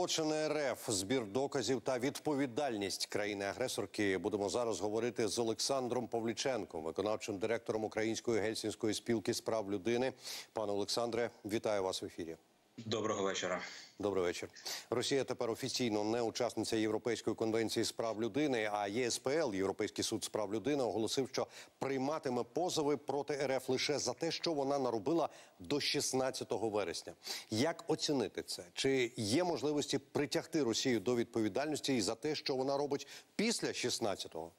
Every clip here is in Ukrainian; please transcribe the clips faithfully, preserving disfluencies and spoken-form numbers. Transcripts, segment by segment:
Злочини РФ, збір доказів та відповідальність країни-агресорки. Будемо зараз говорити з Олександром Павліченком, виконавчим директором Української Гельсінської спілки з прав людини. Пане Олександре, вітаю вас в ефірі. Доброго вечора. Добрий вечір. Росія тепер офіційно не учасниця Європейської конвенції з прав людини, а ЄСПЛ, Європейський суд з прав людини, оголосив, що прийматиме позови проти РФ лише за те, що вона наробила до шістнадцятого вересня. Як оцінити це? Чи є можливості притягти Росію до відповідальності і за те, що вона робить після шістнадцятого?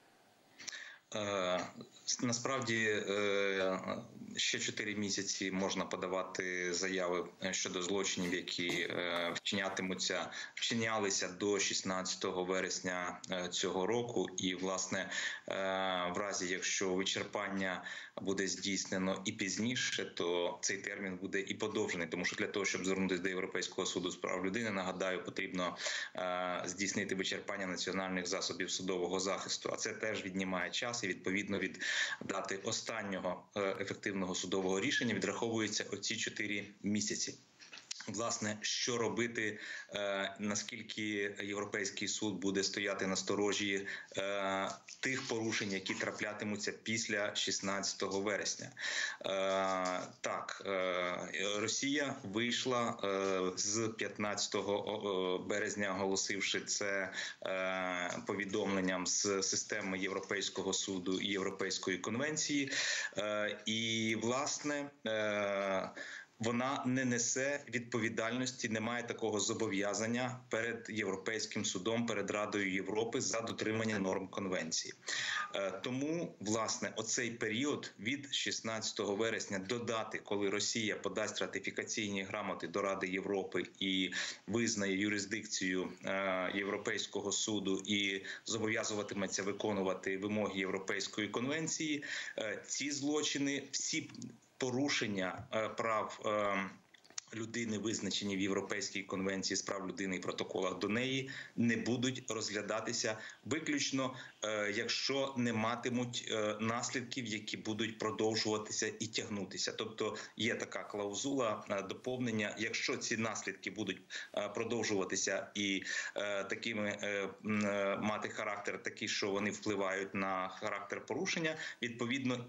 Е, насправді, е, ще чотири місяці можна подавати заяви щодо злочинів, які е, вчинятимуться, вчинялися до шістнадцятого вересня цього року. І, власне, е, в разі, якщо вичерпання буде здійснено і пізніше, то цей термін буде і подовжений. Тому що для того, щоб звернутися до Європейського суду з прав людини, нагадаю, потрібно е, здійснити вичерпання національних засобів судового захисту. А це теж віднімає час. І відповідно від дати останнього ефективного судового рішення відраховуються оці чотири місяці. Власне, що робити, е, наскільки Європейський суд буде стояти на сторожі е, тих порушень, які траплятимуться після шістнадцятого вересня. Е, так, е, Росія вийшла е, з п'ятнадцятого березня, оголосивши це е, повідомленням з системи Європейського суду і Європейської конвенції. Е, і, власне, е, вона не несе відповідальності, не має такого зобов'язання перед Європейським судом, перед Радою Європи за дотримання норм конвенції. Тому, власне, оцей період від шістнадцятого вересня до дати, коли Росія подасть ратифікаційні грамоти до Ради Європи і визнає юрисдикцію Європейського суду і зобов'язуватиметься виконувати вимоги Європейської конвенції, ці злочини всі порушення прав людини, визначені в Європейській конвенції з прав людини і протоколах до неї, не будуть розглядатися виключно, якщо не матимуть наслідків, які будуть продовжуватися і тягнутися. Тобто є така клаузула доповнення, якщо ці наслідки будуть продовжуватися і такими мати характер такий, що вони впливають на характер порушення, відповідно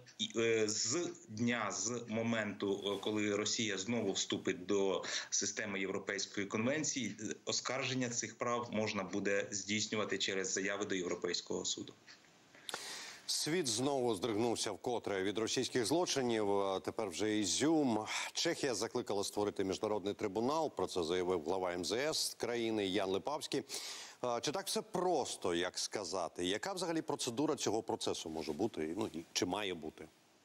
з дня, з моменту, коли Росія знову вступить до системи Європейської конвенції, оскарження цих прав можна буде здійснювати через заяви до Європейського суду. Світ знову здригнувся вкотре від російських злочинів. Тепер вже Ізюм. Чехія закликала створити міжнародний трибунал. Про це заявив глава ем зе ес країни Ян Липавський. Чи так все просто, як сказати? Яка взагалі процедура цього процесу може бути? Ну, чи має бути?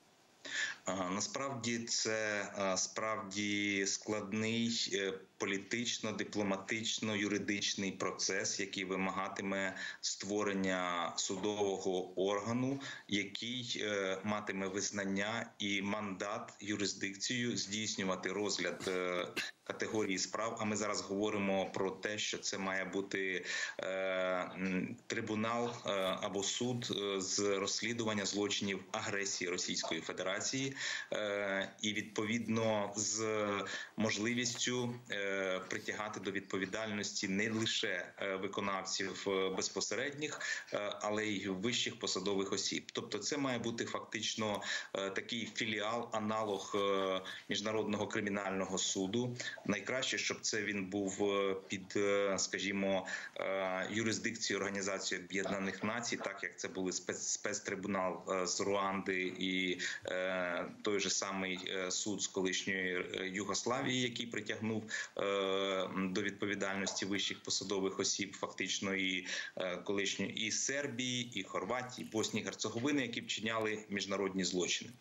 Насправді це справді складний політично, дипломатично, юридичний процес, який вимагатиме створення судового органу, який матиме визнання і мандат, юрисдикцію здійснювати розгляд категорії справ. А ми зараз говоримо про те, що це має бути е, трибунал е, або суд е, з розслідування злочинів агресії Російської Федерації е, і відповідно з можливістю е, притягати до відповідальності не лише е, виконавців е, безпосередніх, е, але й вищих посадових осіб. Тобто це має бути фактично е, такий філіал, аналог е, Міжнародного кримінального суду. Найкраще, щоб це він був під, скажімо, юрисдикцією Організації Об'єднаних Націй, так як це були спец, спецтрибунал з Руанди і е, той же самий суд з колишньої Югославії, який притягнув е, до відповідальності вищих посадових осіб, фактично і е, колишньої і Сербії, і Хорватії, і Боснії, Герцеговини, які вчиняли міжнародні злочини.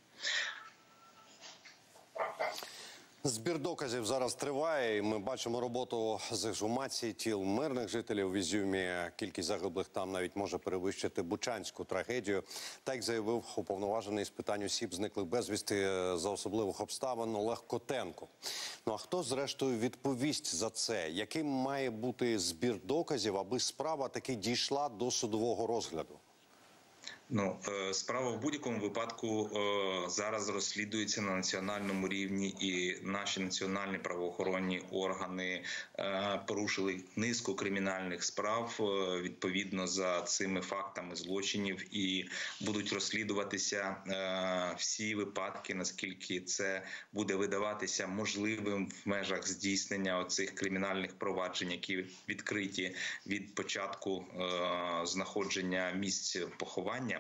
Збір доказів зараз триває, і ми бачимо роботу з ексгумації тіл мирних жителів в Ізюмі. Кількість загиблих там навіть може перевищити Бучанську трагедію. Так заявив уповноважений з питань осіб, зниклих безвісти за особливих обставин Олег Котенко. Ну а хто зрештою відповість за це? Яким має бути збір доказів, аби справа таки дійшла до судового розгляду? Ну, справа в будь-якому випадку зараз розслідується на національному рівні, і наші національні правоохоронні органи порушили низку кримінальних справ відповідно за цими фактами злочинів, і будуть розслідуватися всі випадки, наскільки це буде видаватися можливим в межах здійснення оцих кримінальних проваджень, які відкриті від початку знаходження місць поховання.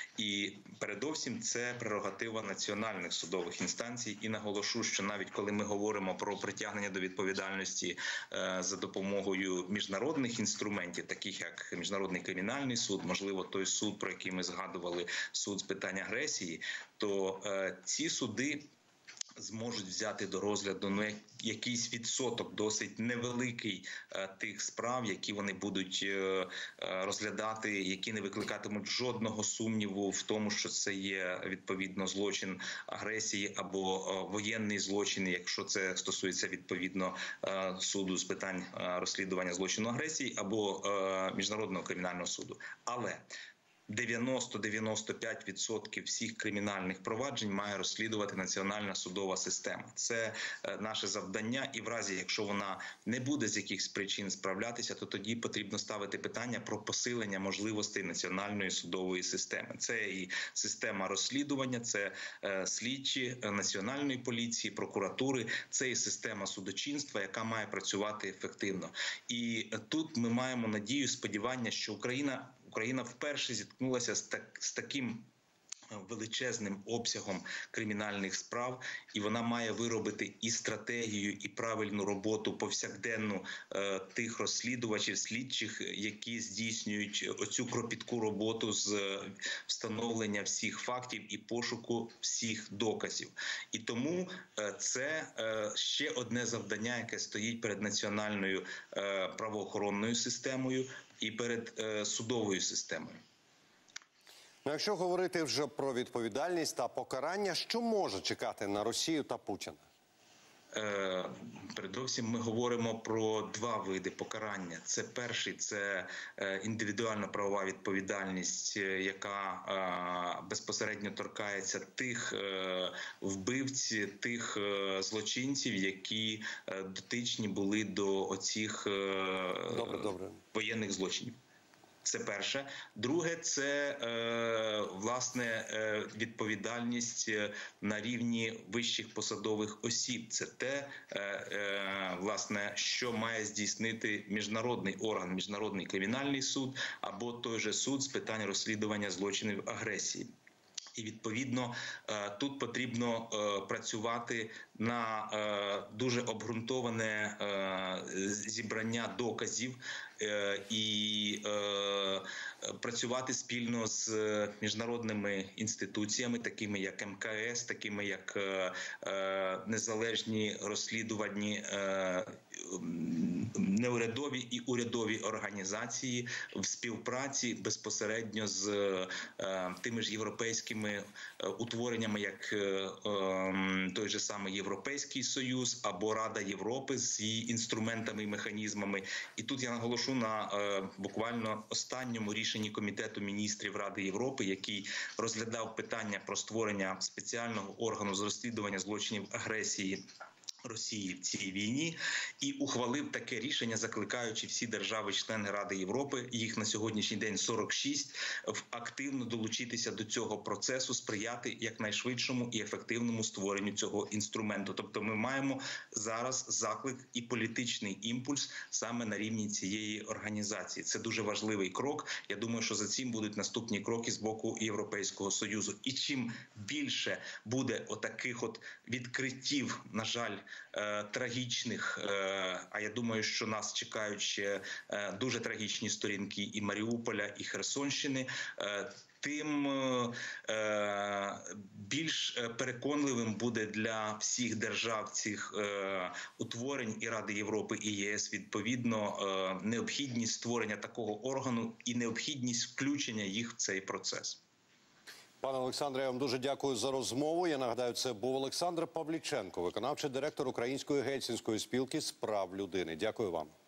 І передовсім це прерогатива національних судових інстанцій. І наголошу, що навіть коли ми говоримо про притягнення до відповідальності е, за допомогою міжнародних інструментів, таких як Міжнародний кримінальний суд, можливо, той суд, про який ми згадували, суд з питань агресії, то е, ці суди зможуть взяти до розгляду ну, якийсь відсоток, досить невеликий е, тих справ, які вони будуть е, розглядати, які не викликатимуть жодного сумніву в тому, що це є відповідно злочин агресії або е, воєнний злочин, якщо це стосується відповідно е, суду з питань е, розслідування злочину агресії або е, Міжнародного кримінального суду. Але дев'яносто - дев'яносто п'ять відсотків всіх кримінальних проваджень має розслідувати національна судова система. Це наше завдання, і в разі, якщо вона не буде з якихось причин справлятися, то тоді потрібно ставити питання про посилення можливостей національної судової системи. Це і система розслідування, це слідчі національної поліції, прокуратури, це і система судочинства, яка має працювати ефективно. І тут ми маємо надію, сподівання, що Україна Україна вперше зіткнулася з, так, з таким величезним обсягом кримінальних справ, і вона має виробити і стратегію, і правильну роботу повсякденну е, тих розслідувачів, слідчих, які здійснюють оцю кропітку роботу з встановлення всіх фактів і пошуку всіх доказів. І тому е, це е, ще одне завдання, яке стоїть перед національною е, правоохоронною системою і перед е, судовою системою. Ну, якщо говорити вже про відповідальність та покарання, що може чекати на Росію та Путіна? Е, передовсім ми говоримо про два види покарання. Це перший – це індивідуальна правова відповідальність, яка е, безпосередньо торкається тих е, вбивць, тих е, злочинців, які е, дотичні були до оцих е, добре, добре. воєнних злочинів. Це перше. Друге – це, е, власне, е, відповідальність на рівні вищих посадових осіб. Це те, е, е, власне, що має здійснити міжнародний орган, Міжнародний кримінальний суд або той же суд з питань розслідування злочинів агресії. І, відповідно, тут потрібно працювати на дуже обґрунтоване зібрання доказів і працювати спільно з міжнародними інституціями, такими як ем ка ес, такими як незалежні розслідувальні неурядові і урядові організації в співпраці безпосередньо з е, тими ж європейськими е, утвореннями, як е, е, той же самий Європейський Союз або Рада Європи з її інструментами і механізмами. І тут я наголошу на е, буквально останньому рішенні Комітету міністрів Ради Європи, який розглядав питання про створення спеціального органу з розслідування злочинів агресії Росії в цій війні, і ухвалив таке рішення, закликаючи всі держави-члени Ради Європи, їх на сьогоднішній день сорок шість, активно долучитися до цього процесу, сприяти якнайшвидшому і ефективному створенню цього інструменту. Тобто ми маємо зараз заклик і політичний імпульс саме на рівні цієї організації. Це дуже важливий крок. Я думаю, що за цим будуть наступні кроки з боку Європейського Союзу. І чим більше буде отаких от відкриттів, на жаль, трагічних, а я думаю, що нас чекають ще дуже трагічні сторінки і Маріуполя, і Херсонщини, тим більш переконливим буде для всіх держав цих утворень і Ради Європи, і є ес відповідно необхідність створення такого органу і необхідність включення їх в цей процес. Пане Олександре, я вам дуже дякую за розмову. Я нагадаю, це був Олександр Павліченко, виконавчий директор Української гельсінської спілки з прав людини. Дякую вам.